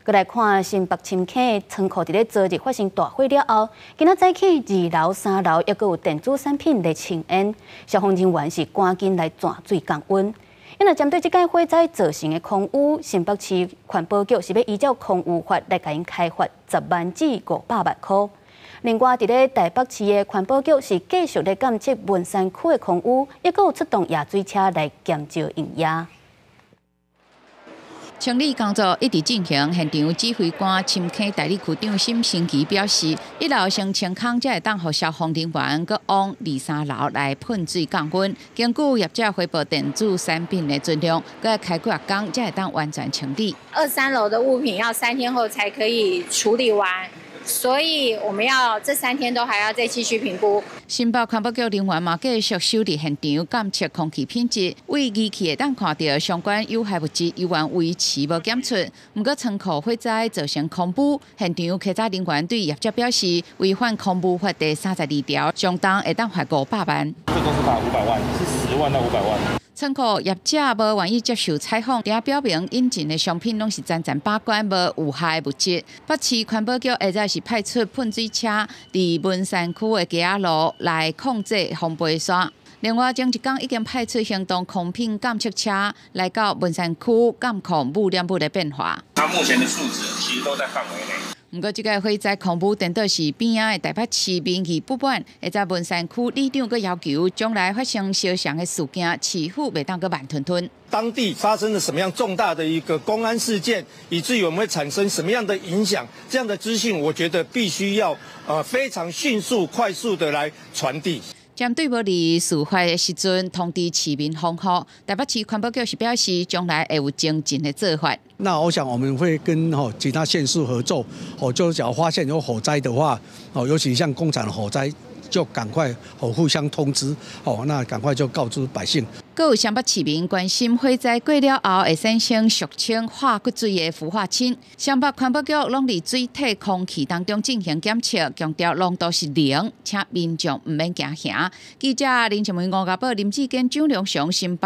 再来看新北深坑仓库伫咧昨日发生大火了后，今仔早起2楼、3楼也有电子产品在庆烟，消防人员是赶紧来断水降温。因为针对这件火灾造成的空污，新北市环保局是要依照空污法来给因开罚10万至500万块。另外，伫咧台北市的环保局是继续咧监测文山区的空污，也有出动夜水车来减少营业。 清理工作一直进行，现场指挥官深坑代理区长沈成奇表示，1楼先清空，才会当予消防人员搁往2、3楼来喷水降温。根据业者回报电子产品的质量，搁要开几工才会当完全清理。 2、3楼的物品要3天后才可以处理完。所以我们要这3天都还要再继续评估。 新北环保局人员嘛继续守伫现场监测空气品质，为仪器会当看到相关有害物质依然维持无检出。不过仓库火灾造成空污，现场稽查人员对业者表示，违反空污法第32条，相当会当罚500万。 最多是罚500万，是10万到500万。 仓库业者无愿意接受采访，也表明引进的商品拢是全把关，无有害物质。北市环保局下早是派出喷水车，伫文山区的街仔路来控制风杯沙。另外，前一天已经派出行动空品监测车来到文山区监控污染物的变化。 它目前的数值其实都在范围内。 不过，这个火灾空污颠倒是边仔的台北市民意不满，会在文山区里长阁要求，将来发生烧伤的事件，市府袂当阁慢吞吞。 当地发生了什么样重大的一个公安事件，以至于我们会产生什么样的影响？这样的资讯，我觉得必须要非常迅速、快速的来传递。 针对无伫事发的时阵通知市民防护，台北市环保局是表示，将来会有精进的做法。 那我想我们会跟其他县市合作，就只要发现有火灾的话，尤其像工厂的火灾，就赶快互相通知，那赶快就告知百姓。 阁有湘北市民关心火灾过了后会产生俗称化骨水的氟化氢。湘北环保局拢伫水体空气当中进行检测，强调浓度是0，请民众毋免惊吓。记者林前文吴家宝、林志坚、蒋良雄新北。